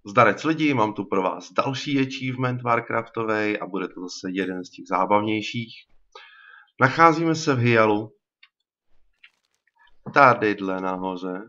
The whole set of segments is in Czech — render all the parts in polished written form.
Zdarec lidi, mám tu pro vás další achievement Warcraftovej a bude to zase jeden z těch zábavnějších. Nacházíme se v Hyalu. Tadyhle nahoře.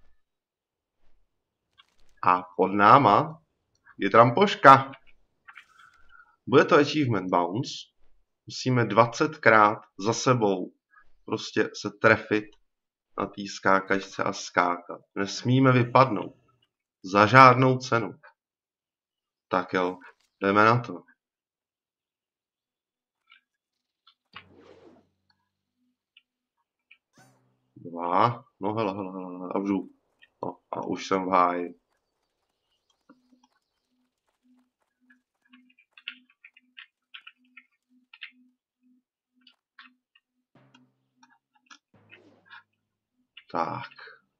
A pod náma je trampoška. Bude to achievement bounce. Musíme 20krát za sebou prostě se trefit na té skákačce a skákat. Nesmíme vypadnout. Za žádnou cenu. Tak jo, jdeme na to. Dva, no hele, a vžu. No, a už jsem v háji. Tak.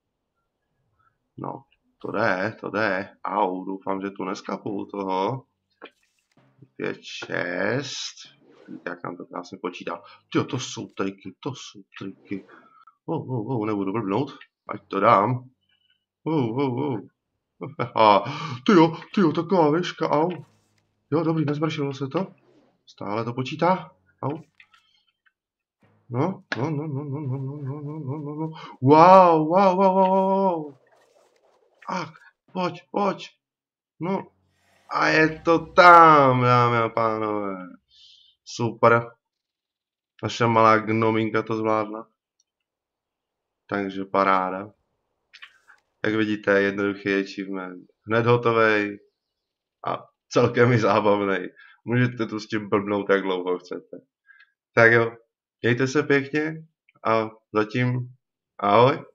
No, to jde. Au, doufám, že tu neskapu toho. 5, 6. Jak nám to krásně počítá. Tyjo, to jsou triky. Nebudu blbnout. Ať to dám. Tyjo, taková výška, au. Jo, dobrý, nezmršilo se to. Stále to počítá. Au. No. Wow. Ach, pojď. No. A je to tam, dámy a pánové. Super. Naše malá gnominka to zvládla. Takže paráda. Jak vidíte, jednoduchý achievement. Hned hotovej. A celkem i zábavnej. Můžete tu s tím blbnout, jak dlouho chcete. Tak jo, mějte se pěkně a zatím ahoj.